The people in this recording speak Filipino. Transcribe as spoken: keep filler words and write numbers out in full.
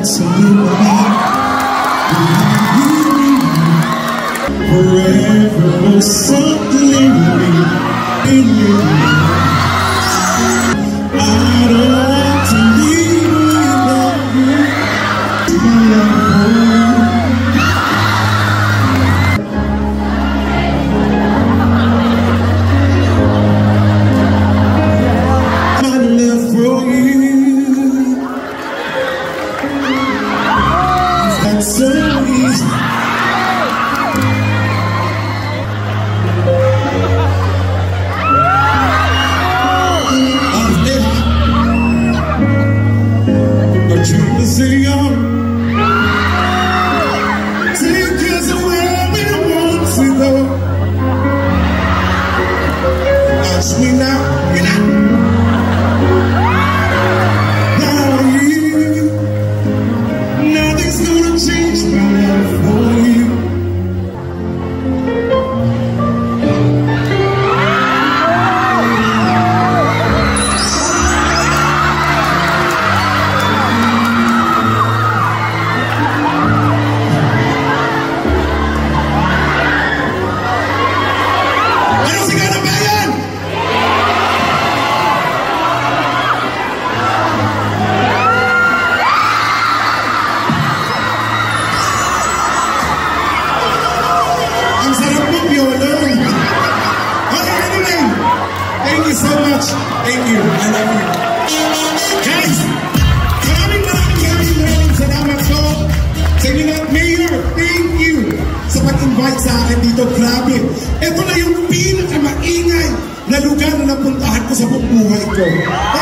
Forever something in me, in you. I don't want to leave without you. My love for you, that's so easy. Say on, take us where we want to go. Ask me now, you know. Now you, nothing's gonna change my love for you. Thank you so much. Thank you. I love you. Guys, maraming maraming maraming maraming salamat po sa inyo lahat. Mayor, thank you sa pag-invite sa akin dito. Grabe. Ito na yung pinakamaingay na lugar na napuntahan ko sa buong buhay ko.